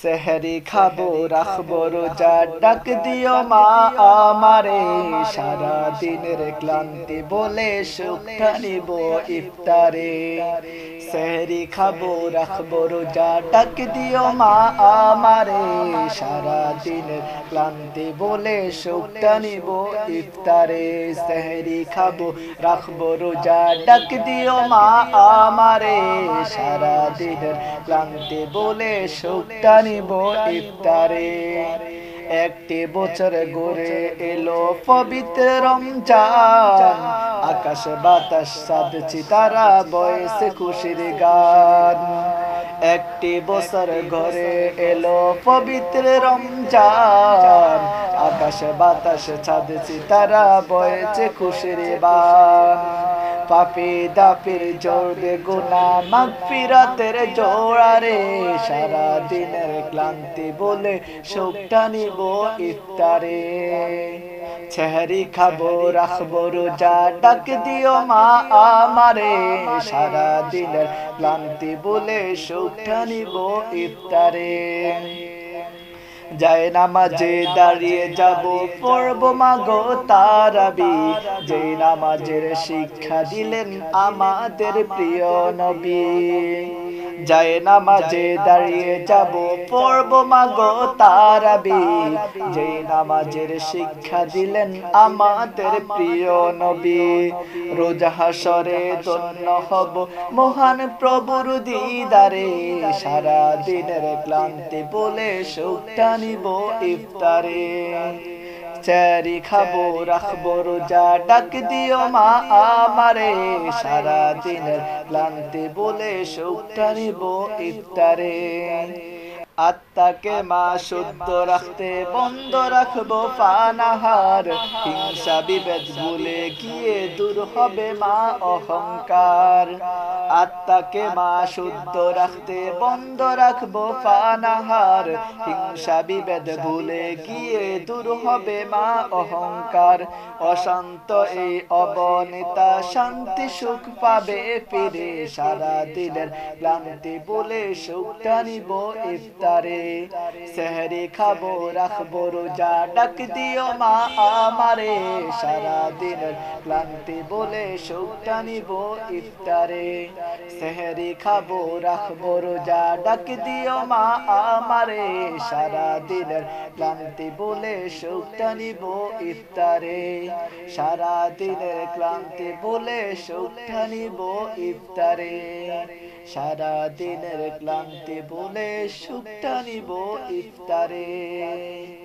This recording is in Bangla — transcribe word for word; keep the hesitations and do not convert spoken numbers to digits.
সেহরি খাবো রাখবো রোজা ডাক দিও মা আমারে সারা দিনের ক্লান্তি বলে সুখটা নিব ইফতারে সেহরি খাবো রাখবো রোজা ডাক দিও মা আমারে সারা দিনের ক্লান্তি বলে সুখটা নিব ইফতারে সেহরি খাবো রাখবো রোজা ডাক দিও মা আমারে সারা দিনের ক্লান্তি বলে সুখটা নিব ইফতারে একটি বছর ঘুরে এলো পবিত্র রমজান আকাশ বাতাস চাঁদ সিতারা বয়সে খুশির গান একটি বছর ঘরে এলো পবিত্র রমজান আকাশ বাতাস চাঁদ সিতারা বয়সে খুশির বান পাপি দাপির জোড়ে গুনা মাগফিরাতের জোড়ারে সারা দিনের ক্লান্তি বলে সুখটা নিব ইফতারে সেহরি খাবো রাখবো রোজা ডাক দিও মা আমারে সারা দিনের ক্লান্তি বলে সুখটা নিব ইফতারে যায় নামাজে দাঁড়িয়ে যাব পড়ব মাগো তারাবি যে নামাজের শিক্ষা দিলেন আমাদের প্রিয় নবী যায় নামাজে দাঁড়িয়ে যাব পড়ব মাগো তারাবি যে নামাজের শিক্ষা দিলেন আমাদের প্রিয় নবী রোজা হাসরে ধন্য হব মহান প্রভুর দিদারে সারা দিনের ক্লান্তি বলে সুখটা নিব ইফতারে সেহরি খাবো রাখবো রোজা ডাক দিও মা আমারে সারা দিনের ক্লান্তি বলে সুখটা নিব ইফতারে আত্মাকে মা শুদ্ধ রাখতে বন্ধ রাখবো পানাহার হিংসা বিভেদ ভুলে গিয়ে দূর হবে মা অহংকার আত্মাকে মা শুদ্ধ রাখতে বন্ধ রাখবো পানাহার হিংসা বিভেদ ভুলে গিয়ে দূর হবে মা অহংকার অশান্ত এই অবনীতা শান্তি সুখ পাবে ফিরে সারা দিনের ক্লান্তি বলে সুখটা নিব ইফতারে সেহরি খাবো রাখবো রোজা ডাক দিও মা আমারে সারা দিনের ক্লান্তি বলে সুখটা নিব ইফতারে সেহরি খাবো রাখবো রোজা ডাক দিও মা আমারে সারা দিনের ক্লান্তি বলে সুখটা নিব ইফতারে সারা দিনের ক্লান্তি বলে সুখটা নিব ইফতারে সারা দিনের ক্লান্তি বলে সুখটা নিব ইফতারে।